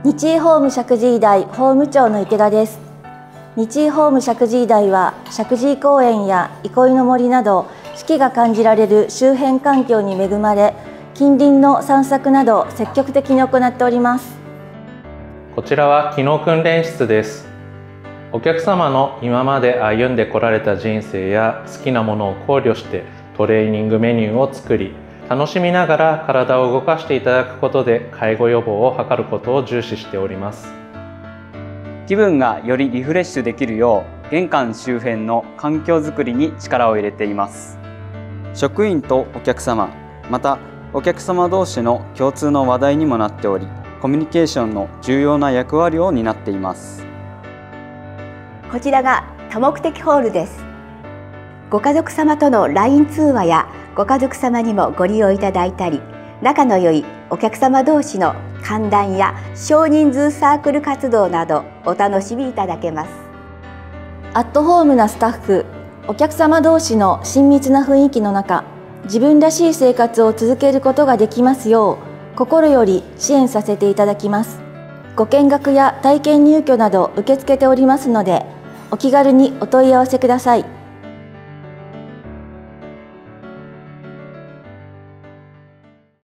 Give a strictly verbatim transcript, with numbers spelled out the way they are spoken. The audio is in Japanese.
日医ホーム石神井台法務長の池田です。日医ホーム石神井台は石神井公園や憩いの森など四季が感じられる周辺環境に恵まれ、近隣の散策など積極的に行っております。 こちらは機能訓練室です。お客様の今まで歩んでこられた人生や好きなものを考慮してトレーニングメニューを作り、楽しみながら体を動かしていただくことで介護予防を図ることを重視しております。 気分がよりリフレッシュできるよう玄関周辺の環境づくりに力を入れています。職員とお客様、またお客様同士の共通の話題にもなっており、コミュニケーションの重要な役割を担っています。 こちらが多目的ホールです。ご家族様との ライン 通話やご家族様にもご利用いただいたり、仲の良いお客様同士の歓談や少人数サークル活動などお楽しみいただけます。 アットホームなスタッフ、お客様同士の親密な雰囲気の中、自分らしい生活を続けることができますよう心より支援させていただきます。ご見学や体験入居など受け付けておりますので、お気軽にお問い合わせください。